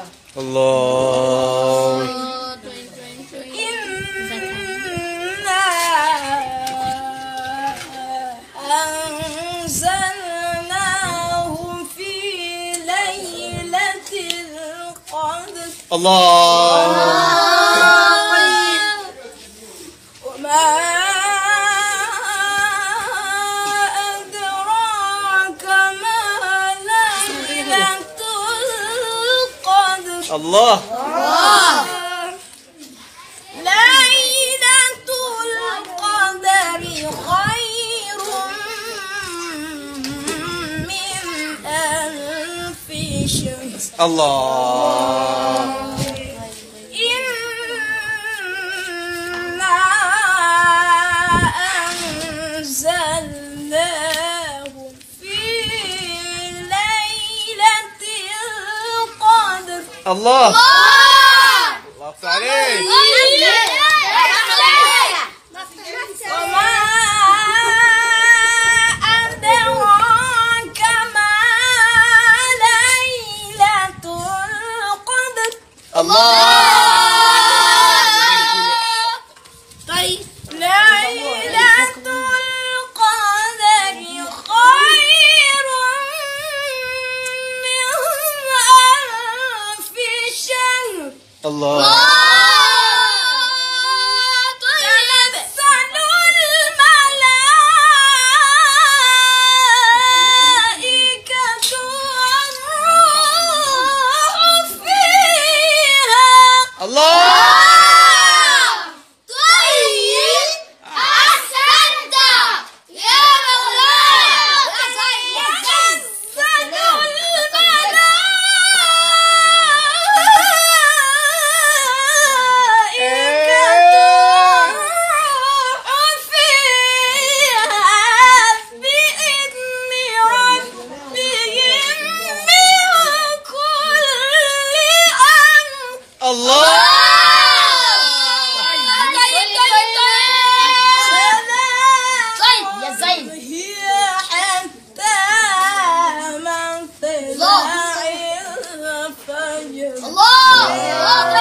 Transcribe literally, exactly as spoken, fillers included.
الله. إنا أنزلناه في ليلة القدر. الله. وما أدراك ما ليلة القدر. الله. ليلة القدر خير من ألف شهر. الله. إنا أنزلناه في ليلة القدر. الله. الله عليك. وما أدراك ما ليلة القدر. الله. طيب ليلة القدر خير من ألف شهر. الله. تنزل الملائكة والروح فيها. الله. طيب أحسنت يا مولاي. تنزل الملائكة والروح فيها بإذن ربهم من كل أمر. الله. سلام هي حتى مطلع الفجر. الله.